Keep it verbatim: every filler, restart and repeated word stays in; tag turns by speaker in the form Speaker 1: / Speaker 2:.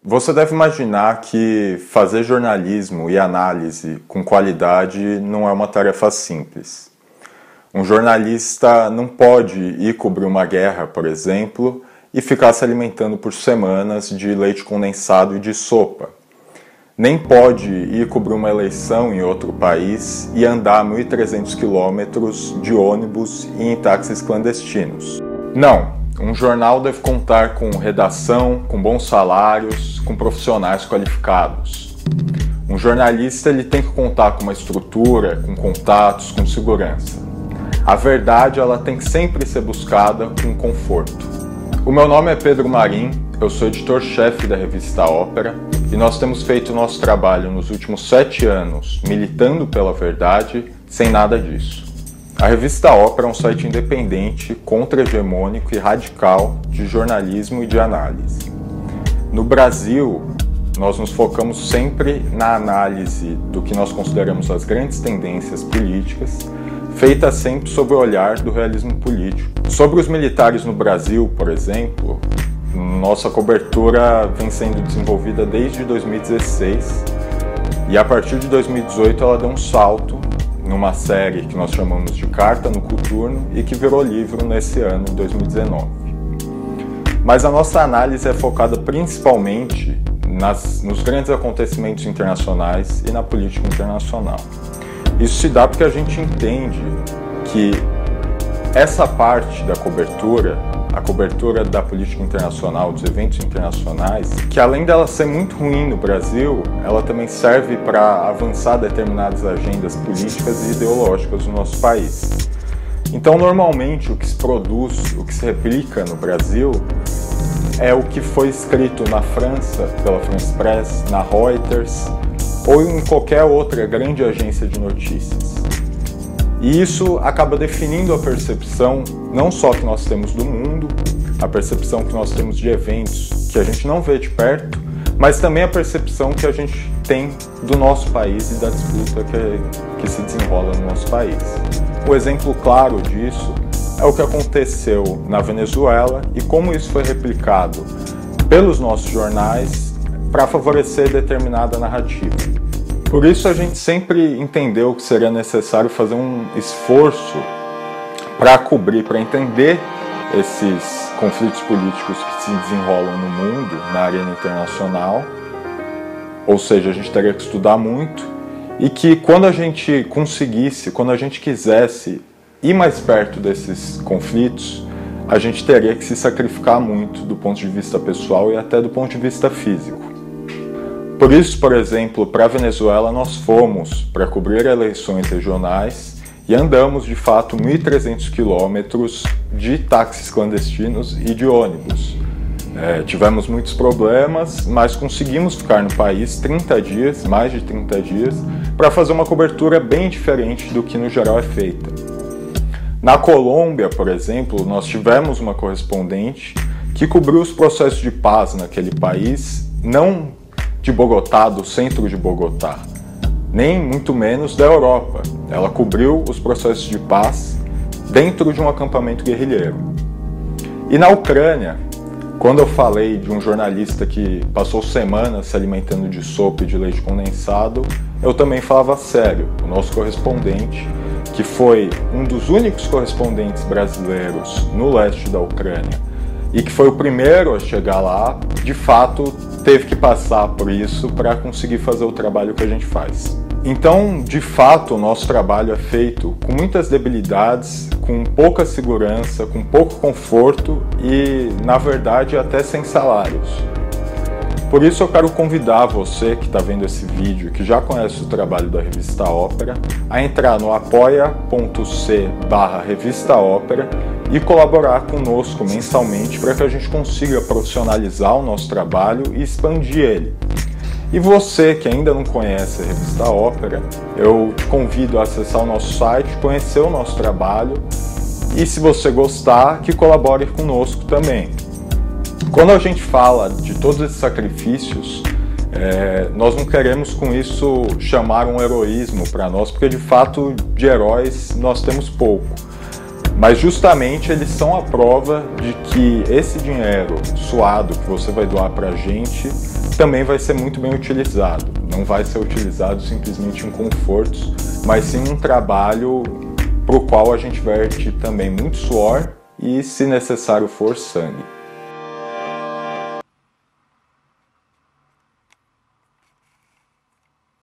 Speaker 1: Você deve imaginar que fazer jornalismo e análise com qualidade não é uma tarefa simples. Um jornalista não pode ir cobrir uma guerra, por exemplo, e ficar se alimentando por semanas de leite condensado e de sopa. Nem pode ir cobrir uma eleição em outro país e andar mil e trezentos quilômetros de ônibus e em táxis clandestinos. Não! Um jornal deve contar com redação, com bons salários, com profissionais qualificados. Um jornalista ele tem que contar com uma estrutura, com contatos, com segurança. A verdade ela tem que sempre ser buscada com conforto. O meu nome é Pedro Marim, eu sou editor-chefe da revista Ópera e nós temos feito nosso trabalho nos últimos sete anos militando pela verdade sem nada disso. A revista Ópera é um site independente, contra-hegemônico e radical de jornalismo e de análise. No Brasil, nós nos focamos sempre na análise do que nós consideramos as grandes tendências políticas, feita sempre sob o olhar do realismo político. Sobre os militares no Brasil, por exemplo, nossa cobertura vem sendo desenvolvida desde dois mil e dezesseis e a partir de dois mil e dezoito ela deu um salto numa série que nós chamamos de Carta no Coturno e que virou livro nesse ano, em dois mil e dezenove. Mas a nossa análise é focada principalmente nas, nos grandes acontecimentos internacionais e na política internacional. Isso se dá porque a gente entende que essa parte da cobertura, a cobertura da política internacional, dos eventos internacionais, que além dela ser muito ruim no Brasil, ela também serve para avançar determinadas agendas políticas e ideológicas no nosso país. Então, normalmente, o que se produz, o que se replica no Brasil, é o que foi escrito na França, pela France Press, na Reuters, ou em qualquer outra grande agência de notícias. E isso acaba definindo a percepção não só que nós temos do mundo, a percepção que nós temos de eventos que a gente não vê de perto, mas também a percepção que a gente tem do nosso país e da disputa que, que se desenrola no nosso país. O exemplo claro disso é o que aconteceu na Venezuela e como isso foi replicado pelos nossos jornais para favorecer determinada narrativa. Por isso a gente sempre entendeu que seria necessário fazer um esforço para cobrir, para entender esses conflitos políticos que se desenrolam no mundo, na arena internacional. Ou seja, a gente teria que estudar muito e que quando a gente conseguisse, quando a gente quisesse ir mais perto desses conflitos, a gente teria que se sacrificar muito do ponto de vista pessoal e até do ponto de vista físico. Por isso, por exemplo, para a Venezuela nós fomos para cobrir eleições regionais e andamos de fato mil e trezentos quilômetros de táxis clandestinos e de ônibus. É, tivemos muitos problemas, mas conseguimos ficar no país trinta dias, mais de trinta dias, para fazer uma cobertura bem diferente do que no geral é feita. Na Colômbia, por exemplo, nós tivemos uma correspondente que cobriu os processos de paz naquele país, não de Bogotá, do centro de Bogotá, nem muito menos da Europa. Ela cobriu os processos de paz dentro de um acampamento guerrilheiro. E na Ucrânia, quando eu falei de um jornalista que passou semanas se alimentando de sopa e de leite condensado, eu também falava sério. O nosso correspondente, que foi um dos únicos correspondentes brasileiros no leste da Ucrânia e que foi o primeiro a chegar lá, de fato teve que passar por isso para conseguir fazer o trabalho que a gente faz. Então, de fato, o nosso trabalho é feito com muitas debilidades, com pouca segurança, com pouco conforto e, na verdade, até sem salários. Por isso eu quero convidar você que está vendo esse vídeo, que já conhece o trabalho da Revista Ópera, a entrar no apoia.c barra Revista Ópera e colaborar conosco mensalmente para que a gente consiga profissionalizar o nosso trabalho e expandir ele. E você que ainda não conhece a Revista Ópera, eu te convido a acessar o nosso site, conhecer o nosso trabalho e, se você gostar, que colabore conosco também. Quando a gente fala de todos esses sacrifícios, é, nós não queremos com isso chamar um heroísmo para nós, porque de fato de heróis nós temos pouco. Mas justamente eles são a prova de que esse dinheiro suado que você vai doar para a gente também vai ser muito bem utilizado. Não vai ser utilizado simplesmente em confortos, mas sim um trabalho para o qual a gente verte também muito suor e, se necessário for, sangue.